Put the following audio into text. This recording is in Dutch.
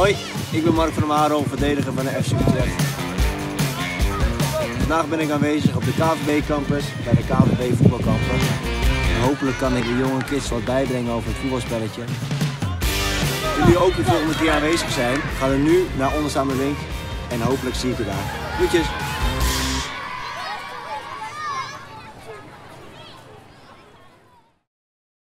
Hoi, ik ben Mark van der Maro, verdediger van de FC Utrecht. Vandaag ben ik aanwezig op de KVB-campus, bij de KVB voetbalcampus. En hopelijk kan ik de jonge kids wat bijbrengen over het voetbalspelletje. Wil jullie ook de volgende keer aanwezig zijn? Ga dan nu naar Onderstaande Link en hopelijk zie ik je daar. Groetjes!